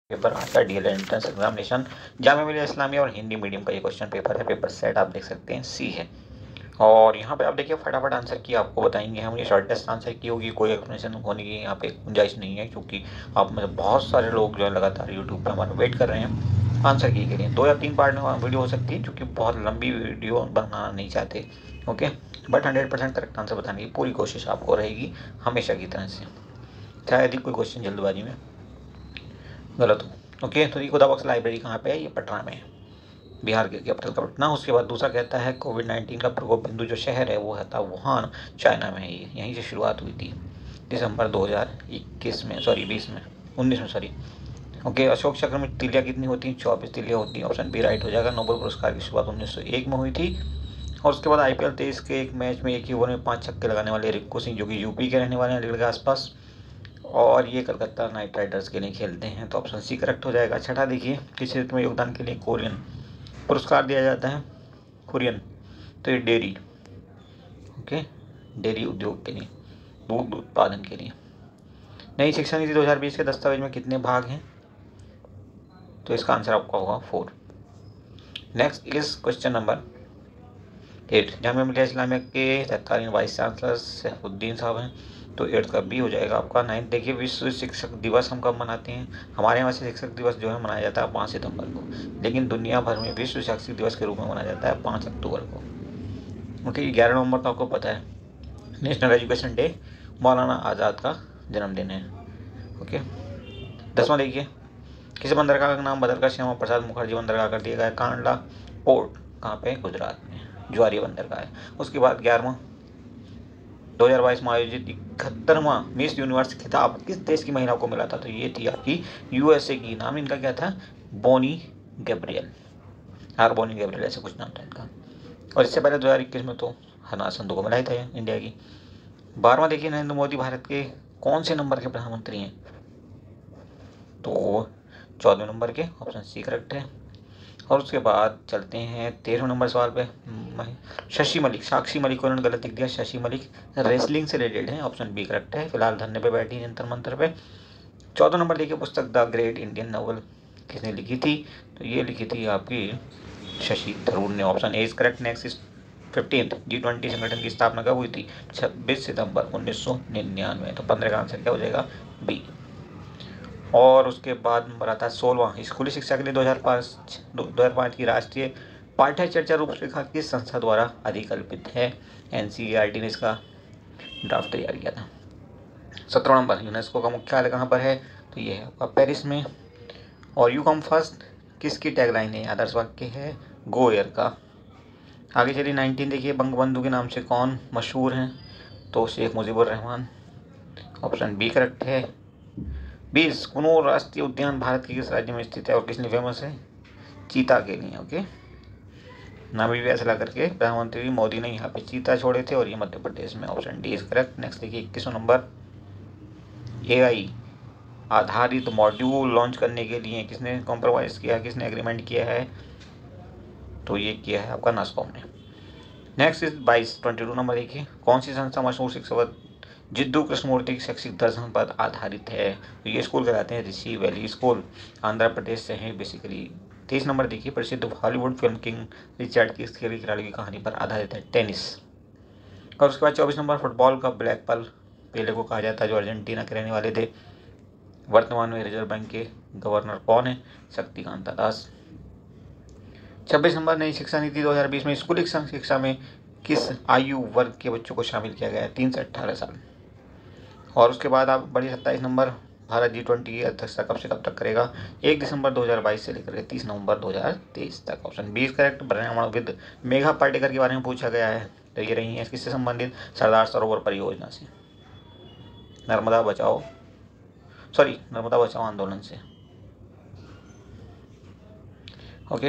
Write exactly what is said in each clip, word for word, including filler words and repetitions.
Paper आज का D L Ed entrance examination Jamia Millia Islamia और हिंदी मीडियम का ये क्वेश्चन पेपर है। पेपर सेट आप देख सकते हैं सी है। और यहाँ पे आप देखिए फटाफट आंसर की आपको बताएंगे हम। ये शॉर्टेस्ट आंसर की होगी, कोई एक्सप्लेनेशन होने की यहाँ पे गुंजाइश नहीं है, क्योंकि आप में बहुत सारे लोग जो है लगातार यूट्यूब पे हमारा वेट कर रहे हैं आंसर की के लिए। दो या तीन पार्ट में वीडियो हो सकती है, क्योंकि बहुत लंबी वीडियो बनाना नहीं चाहते। Okay, but hundred percent correct answer बताने की पूरी कोशिश आपको रहेगी हमेशा की तरह से, शायद ही कोई क्वेश्चन जल्दबाजी में गलत हो। ओके, तो ये खुदा बख्श लाइब्रेरी कहाँ पे है? ये पटना में है, बिहार के कैपिटल का पटना। उसके बाद दूसरा कहता है कोविड नाइन्टीन का प्रकोप बिंदु जो शहर है वो है था वुहान, चाइना में है। ये यहीं से शुरुआत हुई थी दिसंबर दो हज़ार इक्कीस में, सॉरी बीस में, उन्नीस में सॉरी। ओके, अशोक चक्र में तिलियाँ कितनी होती हैं? चौबीस तिलियाँ होती हैं। ऑप्शन बी राइट हो जाएगा। नोबेल पुरस्कार की शुरुआत उन्नीस सौ एक में हुई थी। और उसके बाद आई पी एल तेईस के एक मैच में एक ही ओवर में पाँच छक्के लगाने वाले रिंकू सिंह, जो कि यूपी के रहने वाले हैं, अलीगढ़ के आसपास, और ये कलकत्ता नाइट राइडर्स के लिए खेलते हैं। तो ऑप्शन सी करेक्ट हो जाएगा। छठा देखिए, किस क्षेत्र में योगदान के लिए कोरियन पुरस्कार दिया जाता है? कोरियन, तो ये डेयरी, ओके, डेयरी उद्योग के लिए, दूध उत्पादन के लिए। नई शिक्षा नीति दो हज़ार बीस के दस्तावेज में कितने भाग हैं? तो इसका आंसर आपका होगा four. Next is question number eight. Jamia Millia Islamia के तत्कालीन वाइस चांसलर सैफुद्दीन साहब हैं, तो एट्थ का बी हो जाएगा आपका। नाइन्थ देखिए, विश्व शिक्षक दिवस हम कब मनाते हैं? हमारे यहाँ से शिक्षक दिवस जो है मनाया जाता है पाँच सितंबर को, लेकिन दुनिया भर में विश्व शिक्षक दिवस के रूप में मनाया जाता है पाँच अक्टूबर को। ओके, ग्यारह नवंबर को आपको पता है नेशनल एजुकेशन डे, मौलाना आज़ाद का जन्मदिन है। ओके, दसवां देखिए, किस बंदरगाह का नाम बदलकर श्यामा प्रसाद मुखर्जी बंदरगाह कर दिया गया? कांडला पोर्ट, कहाँ पे? गुजरात में, ज्वारी बंदरगाह है। उसके बाद ग्यारहवां, दो हज़ार बाईस में आयोजित इकहत्तरवां मिस यूनिवर्स खिताब किस देश की महिला को मिला था? तो ये थी आपकी यूएसए की। नाम इनका क्या था? Bonnie Gabriel, or Bonnie Gabriel, ऐसा कुछ नाम था इनका। और इससे पहले दो हज़ार इक्कीस में तो हना संधू को मिला ही था इंडिया की। बारहवां देखिए, नरेंद्र मोदी भारत के कौन से नंबर के प्रधानमंत्री हैं? तो चौदहवें नंबर के, ऑप्शन सी करेक्ट है। और उसके बाद चलते हैं तेरहवें नंबर सवाल पे। शशि मलिक, साक्षी मलिक को उन्होंने गलत लिख दिया, शशि मलिक रेसलिंग से रिलेटेड है, ऑप्शन बी करेक्ट है। फिलहाल धरने पे बैठी है जंतर मंतर पे। चौदह नंबर देखिए, पुस्तक द ग्रेट इंडियन नॉवल किसने लिखी थी? तो ये लिखी थी आपकी शशि थरूर ने, option A is correct. Next is fifteenth, G twenty संगठन की स्थापना कब हुई थी? छब्बीस सितंबर उन्नीस सौ निन्यानवे। तो पंद्रह का आंसर क्या हो जाएगा? बी। और उसके बाद नंबर आता है सोलवा, स्कूली शिक्षा के लिए दो हज़ार पाँच दो हज़ार पाँच की राष्ट्रीय पाठ्य चर्चा रूपरेखा किस संस्था द्वारा अधिकल्पित है? N C E R T ने इसका ड्राफ्ट तैयार किया था। सत्रह नंबर, यूनेस्को का मुख्यालय कहाँ पर है? तो ये है आपका पेरिस में। और यू कम फर्स्ट किसकी टैगलाइन है? आदर्श वाक्य है गो एयर का। आगे चलिए नाइनटीन देखिए, बंगबंधु के नाम से कौन मशहूर हैं? तो Sheikh Mujibur Rahman, option B correct है। बीस, कुनूर राष्ट्रीय उद्यान भारत के किस राज्य में स्थित है और किस लिए फेमस है? चीता के लिए। ओके, नामी फैसला करके प्रधानमंत्री मोदी ने यहाँ पे चीता छोड़े थे, और ये मध्य प्रदेश में, option D is correct. Next देखिए इक्कीसवें नंबर, ए आई आधारित मॉड्यूल लॉन्च करने के लिए किसने कॉम्प्रोमाइज़ किया, किसने एग्रीमेंट किया है? तो ये किया है आपका नासकॉम ने। नेक्स्ट इज बाईस ट्वेंटी टू नंबर देखिए, कौन सी संस्था मशहूर शिक्षक जिद्दू कृष्णमूर्ति की शैक्षिक दर्शन पर आधारित है? तो ये स्कूल कहलाते हैं ऋषि वैली स्कूल, आंध्र प्रदेश से है बेसिकली। तेईस नंबर देखिए, प्रसिद्ध हॉलीवुड फिल्म किंग रिचर्ड की खेल खिलाड़ी की कहानी पर आधारित है, टेनिस। और उसके बाद चौबीस नंबर, फुटबॉल का ब्लैक पर्ल पेले को कहा जाता है, जो अर्जेंटीना के रहने वाले थे। वर्तमान में रिजर्व बैंक के गवर्नर कौन है? शक्तिकांता दास। छब्बीस नंबर, नई शिक्षा नीति दो हज़ार बीस में स्कूली शिक्षा में किस आयु वर्ग के बच्चों को शामिल किया गया है? तीन से अट्ठारह साल। और उसके बाद आप बड़ी सत्ताईस नंबर, भारत जी ट्वेंटी की अध्यक्षता कब से कब तक करेगा? एक दिसंबर दो हज़ार बाईस से लेकर तीस नवंबर दो हज़ार तेईस तक, ऑप्शन बी करेक्ट। पर्यावरण विद मेघा पाटेकर के बारे में पूछा गया है, तो ये रही है किससे संबंधित? सरदार सरोवर परियोजना से, नर्मदा बचाओ सॉरी नर्मदा बचाओ आंदोलन से। ओके,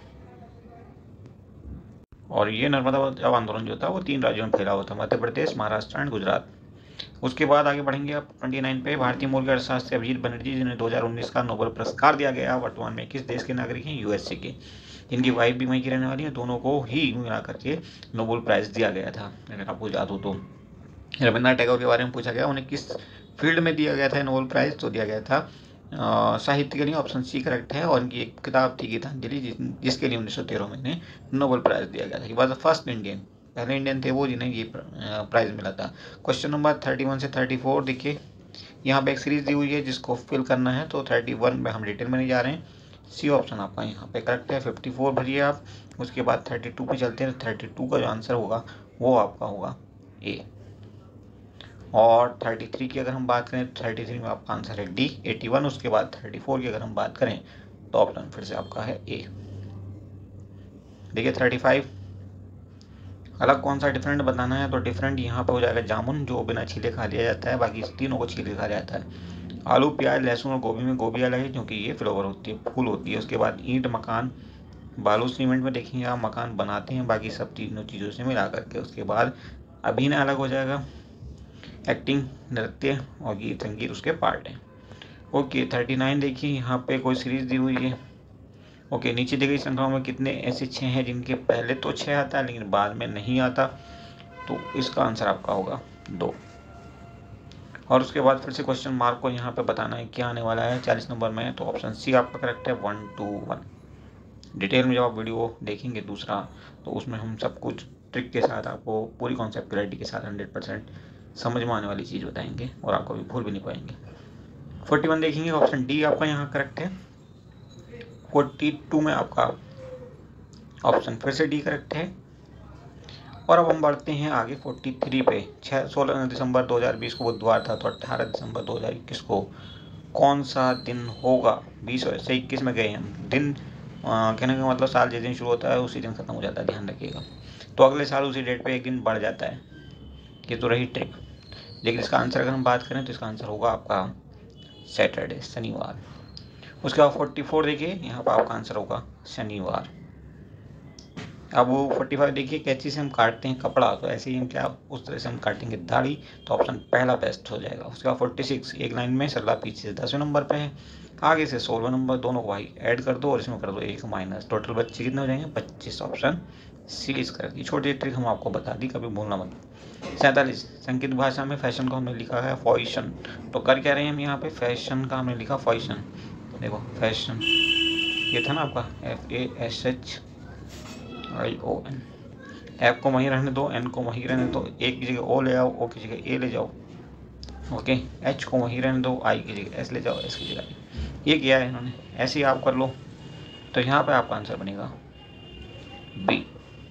और ये नर्मदा बचाओ आंदोलन जो था वो तीन राज्यों में फैला हुआ था, मध्य प्रदेश, महाराष्ट्र एंड गुजरात। उसके बाद आगे बढ़ेंगे आप उनतीस पे, भारतीय मूल के अर्थशास्त्री अभिजीत बनर्जी जिन्हें दो हज़ार उन्नीस का नोबेल पुरस्कार दिया गया, वर्तमान में किस देश के नागरिक हैं? यूएसए के। इनकी वाइफ भी वहीं की रहने वाली है, दोनों को ही मिला करके नोबेल प्राइज दिया गया था, अगर आपको याद हो तो। रविन्द्रनाथ टैगोर के बारे में पूछा गया, उन्हें किस फील्ड में दिया गया था नोबेल प्राइज? तो दिया गया था साहित्य के लिए ऑप्शन सी करेक्ट है। और इनकी एक किताब थी गीतांजलि, जिस, जिसके लिए उन्नीस सौ तेरह में इन्हें नोबेल प्राइज दिया गया था। He was the first Indian, पहले इंडियन थे वो जिन्हें ये प्राइज मिला था। क्वेश्चन नंबर थर्टी वन से थर्टी फोर देखिए, यहाँ पे एक सीरीज दी हुई है जिसको फिल करना है, तो थर्टी वन में हम डिटेल में नहीं जा रहे हैं। सी ऑप्शन आपका यहाँ पे करेक्ट है। फिफ्टी फोर भरिए आप, उसके बाद थर्टी टू पे चलते हैं। थर्टी टू का जो आंसर होगा वो आपका होगा ए। और थर्टी थ्री की अगर हम बात करें तो थर्टी थ्री में आपका आंसर है डी, एटी वन। उसके बाद थर्टी फोर की अगर हम बात करें तो ऑप्शन फिर से आपका है ए। देखिए थर्टी फाइव, अलग कौन सा डिफरेंट बताना है, तो डिफरेंट यहाँ पे हो जाएगा जामुन, जो बिना छीले खा लिया जाता है, बाकी तीनों को छीले खा जाता है। आलू, प्याज, लहसुन और गोभी में गोभी अलग है क्योंकि ये फ्लावर होती है, फूल होती है। उसके बाद ईंट, मकान, बालू, सीमेंट में देखेंगे आप मकान बनाते हैं, बाकी सब तीनों चीज़ों से मिला करके। उसके बाद अभिनय अलग हो जाएगा, एक्टिंग, नृत्य और गीत संगीत उसके पार्ट हैं। ओके थर्टी नाइन देखिए, यहाँ पे कोई सीरीज दी हुई है। ओके नीचे दी गई संख्याओं में कितने ऐसे छः हैं जिनके पहले तो छः आता है लेकिन बाद में नहीं आता, तो इसका आंसर आपका होगा दो। और उसके बाद फिर से क्वेश्चन मार्क को यहाँ पे बताना है क्या आने वाला है चालीस नंबर में, तो ऑप्शन सी आपका करेक्ट है, वन टू वन। डिटेल में जब आप वीडियो देखेंगे दूसरा, तो उसमें हम सब कुछ ट्रिक के साथ आपको पूरी कॉन्सेप्ट क्लैरिटी के साथ हंड्रेड परसेंट समझ में आने वाली चीज़ बताएंगे और आपको भी भूल भी नहीं पाएंगे। फोर्टी वन देखेंगे, ऑप्शन डी आपका यहाँ करेक्ट है। फोर्टी टू में आपका ऑप्शन फिर से डी करेक्ट है। और अब हम बढ़ते हैं आगे फोर्टी थ्री पे। छः सोलह दिसंबर दो हज़ार बीस को बुधवार था, तो अट्ठारह दिसंबर दो हज़ार इक्कीस को कौन सा दिन होगा। बीस से इक्कीस में गए हम दिन, आ, कहने का मतलब साल जिस दिन शुरू होता है उसी दिन खत्म हो जाता है, ध्यान रखिएगा। तो अगले साल उसी डेट पे एक दिन बढ़ जाता है, ये तो रही ट्रिक। लेकिन इसका आंसर अगर हम बात करें तो इसका आंसर होगा आपका सैटरडे, शनिवार। उसके बाद फोर्टी फोर देखिए, यहाँ पर आपका आंसर होगा शनिवार। अब वो फोर्टी फाइव देखिए, कैंची से हम काटते हैं कपड़ा, तो ऐसे ही हम क्या उस तरह से हम काटेंगे दाढ़ी, तो ऑप्शन पहला बेस्ट हो जाएगा। उसके बाद फोर्टी सिक्स, एक लाइन में सल्ला पीछे से दसवें नंबर पे है, आगे से सोलह नंबर, दोनों को भाई ऐड कर दो और इसमें कर दो एक माइनस, टोटल बच्चे कितने हो जाएंगे पच्चीस। ऑप्शन सी इस कर दी। छोटी ट्रिक हम आपको बता दी, कभी भूलना मत। सैंतालीस, संकेत भाषा में फैशन को हमने लिखा है फॉइशन, तो कर क्या रहे हैं हम यहाँ पे, फैशन का हमने लिखा फॉइशन। देखो फैशन ये था ना आपका, F A S H I O N. F को वहीं रहने दो, एन को वहीं रहने दो, ए की जगह ओ ले आओ, ओ की जगह ए ले जाओ। ओके एच को वहीं रहने दो, आई की जगह एस ले जाओ, एस की जगह आई। ये किया है इन्होंने, ऐसे ही आप कर लो। तो यहाँ पे आपका आंसर बनेगा बी।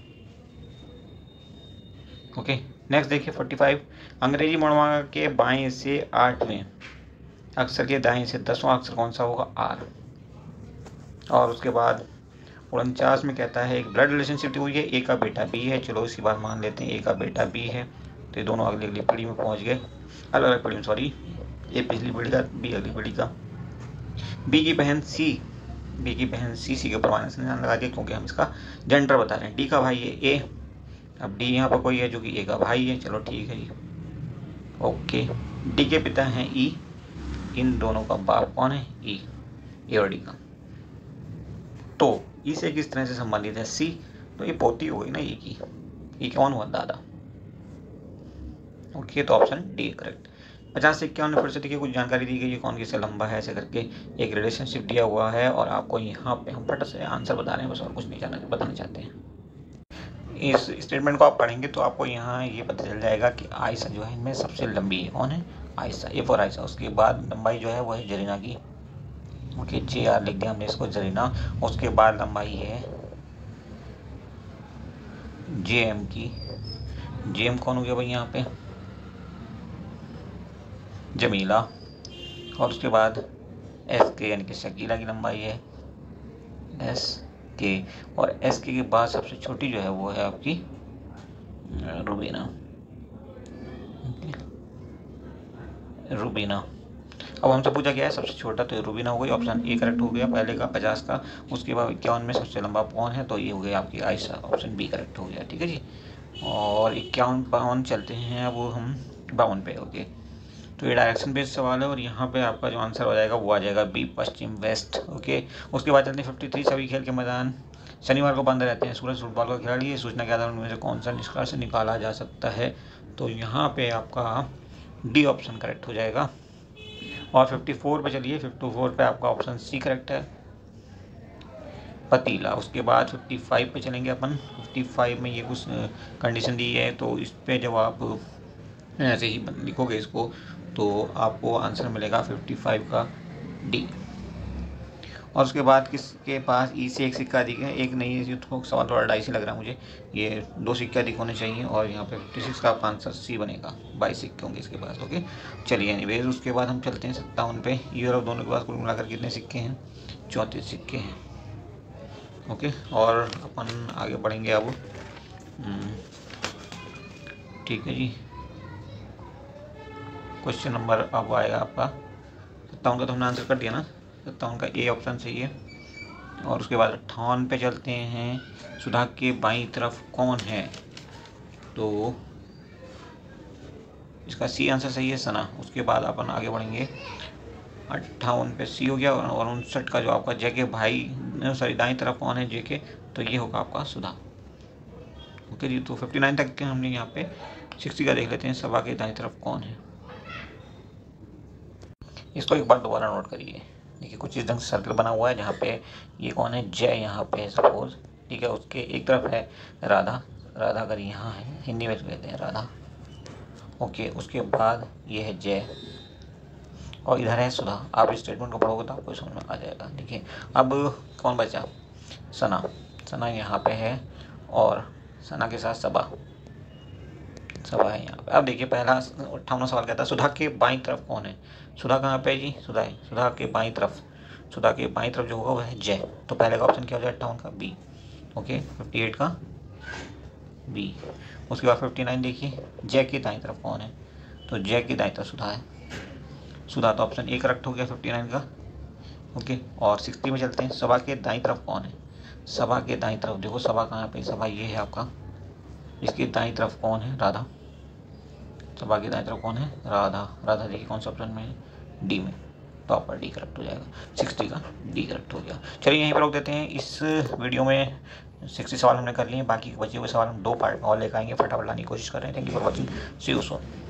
ओके नेक्स्ट देखिए फोर्टी फाइव, अंग्रेजी वर्णमाला के बाएं से आठवें अक्षर के दाएं से दसवां अक्षर कौन सा होगा, आर। और उसके बाद उनचास में कहता है एक ब्लड रिलेशनशिप दी हुई है, ए का बेटा बी है, चलो इसी बात मान लेते हैं ए का बेटा बी है, तो ये दोनों अगली अगली पीढ़ी में पहुंच गए, अलग अलग पीढ़ी में, सॉरी ए पिछली पीढ़ी का, बी अगली पीढ़ी का। बी की बहन सी, बी की बहन सी, सी के ऊपर माइनस निशान लगा दिया क्योंकि हम इसका जेंडर बता रहे हैं। डी का भाई है ए, अब डी यहाँ पर कोई है जो कि ए का भाई है, चलो ठीक है जी। ओके डी के पिता हैं ई, इन दोनों का बाप कौन है, ई, ए और डी का। तो ई से किस तरह से संबंधित है सी, तो ये पोती हो गई ना ई की, ई कौन हुआ, दादा। ओके तो ऑप्शन डी करेक्ट। पचास से इक्यावन में फिर से देखिए कुछ जानकारी दी गई है, कौन किससे लंबा है ऐसे करके एक रिलेशनशिप दिया हुआ है, और आपको यहाँ पे हम फट से आंसर बता रहे हैं बस, और कुछ नहीं जाना बताना चाहते हैं। इस स्टेटमेंट को आप पढ़ेंगे तो आपको यहाँ ये पता चल जाएगा कि आयशा जो है इनमें सबसे लंबी है, कौन है, आयशा, ए फॉर आयशा। उसके बाद लंबाई जो है वो है जरीना की, ओके जे आर लिख दिया हमने इसको, जरीना। उसके बाद लंबाई है जे एम की, जे एम कौन हो गया भाई यहाँ पे, जमीला। और उसके बाद एस के यानी कि शकीला की लंबाई है एस के, और एस के के बाद सबसे छोटी जो है वो है आपकी रुबीना, रुबीना। अब हमसे पूछा गया है सबसे छोटा, तो रुबीना हो गई, ऑप्शन ए करेक्ट हो गया पहले का पचास का। उसके बाद इक्यावन में सबसे लंबा कौन है, तो ये हो गया आपकी आयशा, ऑप्शन बी करेक्ट हो गया, ठीक है जी। और इक्यावन बावन चलते हैं अब हम बावन पे। ओके तो ये डायरेक्शन बेस्ड सवाल है, और यहाँ पे आपका जो आंसर हो जाएगा वो आ जाएगा बी, पश्चिम वेस्ट। ओके उसके बाद चलते हैं फिफ्टी थ्री, सभी खेल के मैदान शनिवार को बंद रहते हैं, सूरज फुटबॉल का खिलाड़ी है, सूचना के आधार उनमें से कौन सा निष्कर्ष निकाला जा सकता है, तो यहाँ पे आपका डी ऑप्शन करेक्ट हो जाएगा। और फिफ्टी फोर पे चलिए, फिफ्टी फोर पे आपका ऑप्शन सी करेक्ट है, पतीला। उसके बाद फिफ्टी फाइव पे चलेंगे अपन। फिफ्टी फाइव में ये कुछ कंडीशन दी है, तो इस पे जब आप ऐसे ही लिखोगे इसको तो आपको आंसर मिलेगा फिफ्टी फाइव का डी। और उसके बाद किसके पास ई से एक सिक्का अधिक है, एक नहीं, ये तो सवाल थोड़ा डाइसी लग रहा है मुझे, ये दो सिक्के अधिक होने चाहिए और यहाँ पे फिफ्टी सिक्स का आपका आंसर सी बनेगा, बाईस सिक्के होंगे इसके पास। ओके चलिए एनीवेज, उसके बाद हम चलते हैं सत्तावन पे। ये और दोनों के पास कुल मिलाकर कितने सिक्के हैं, चौंतीस सिक्के हैं। ओके और अपन आगे बढ़ेंगे अब। ठीक है जी, क्वेश्चन नंबर अब आएगा आपका सत्तावन का, तो हमने आंसर कर दिया ना, सत्तावन का ए ऑप्शन सही है। और उसके बाद अट्ठावन पे चलते हैं, सुधा के बाईं तरफ कौन है, तो इसका सी आंसर सही है, सना। उसके बाद अपन आगे बढ़ेंगे, अट्ठावन पे सी हो गया। और उनसठ का जो आपका जे के भाई सॉरी दाईं तरफ कौन है, जे के, तो ये होगा आपका सुधा। ओके जी, तो फिफ्टी नाइन तक के हमने यहाँ पे सिक्सटी का देख लेते हैं, सभा के दाईं तरफ कौन है। इसको एक बार दोबारा नोट करिए। देखिए कुछ इस ढंग से सर्कल बना हुआ है जहाँ पे ये कौन है, जय यहाँ पे है सपोज, ठीक है। उसके एक तरफ है राधा, राधा अगर यहाँ है, हिंदी में कहते हैं राधा। ओके उसके बाद ये है जय और इधर है सुधा। आप इस स्टेटमेंट को पढ़ोगे तो आपको समझ में आ जाएगा। देखिए अब कौन बचा, सना, सना यहाँ पे है और सना के साथ सबा, सबा है यहाँ पे। अब देखिए पहला अट्ठावन सवाल कहता है सुधा के बाईं तरफ कौन है, सुधा कहाँ पे है जी, सुधा है, सुधा के बाईं तरफ, सुधा के बाईं तरफ जो होगा वह है जय। तो पहले का ऑप्शन क्या हो जाए, अट्ठावन का बी। ओके फिफ्टी एट का बी। उसके बाद फिफ्टी नाइन देखिए, जय के दाईं तरफ कौन है, तो जय के दाईं तरफ सुधा है, सुधा, तो ऑप्शन ए करेक्ट हो गया फिफ्टी नाइन का। ओके और सिक्सटी में चलते हैं, सभा के दाईं तरफ कौन है, सभा के दाईं तरफ देखो, सभा कहाँ पे, सभा ये है आपका, इसके दाईं तरफ कौन है, राधा, सभा के दाईं तरफ कौन है, राधा, राधा देखिए कौन सा ऑप्शन में है, डी में, प्रॉपर डी करेक्ट हो जाएगा, सिक्सटी का डी करेक्ट हो गया। चलिए यहीं पर रोक देते हैं। इस वीडियो में सिक्सटी सवाल हमने कर लिए, बाकी बचे हुए सवाल हम दो पार्ट में और लेकर आएंगे, फटाफट लाने की कोशिश कर रहे हैं। Thank you for watching, see you soon.